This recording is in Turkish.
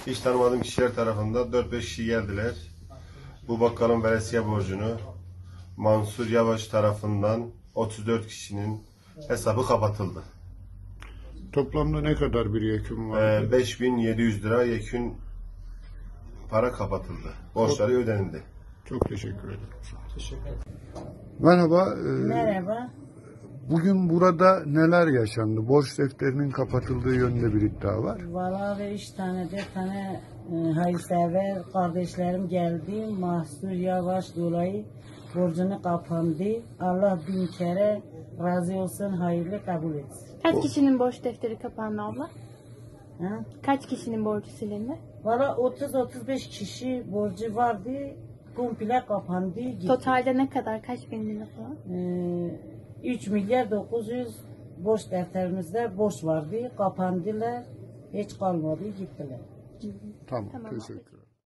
hiç tanımadığım kişiler tarafından 4-5 kişi geldiler. Bu bakkalın veresiye borcunu Mansur Yavaş tarafından 34 kişinin hesabı kapatıldı. Toplamda ne kadar bir yekün vardı? 5.700 lira yekün para kapatıldı. Borçları ödenildi. Çok teşekkür ederim. Merhaba. Merhaba. Bugün burada neler yaşandı? Borç defterinin kapatıldığı yönünde bir iddia var. Valla ve 3 tane 4 tane hayırsever kardeşlerim geldi. Mahsur Yavaş dolayı borcunu kapandı. Allah bin kere razı olsun, hayırlı kabul etsin. Kaç kişinin borç defteri kapandı abla? Ha? Kaç kişinin borcu silindi? Valla 30-35 kişi borcu vardı. Komple kapandı. Gitti. Totalde ne kadar? Kaç bin lira falan? 3 milyar 900 borç defterimizde borç vardı. Kapandılar. Hiç kalmadı, gittiler. Tamam, Tamam. teşekkür ederim.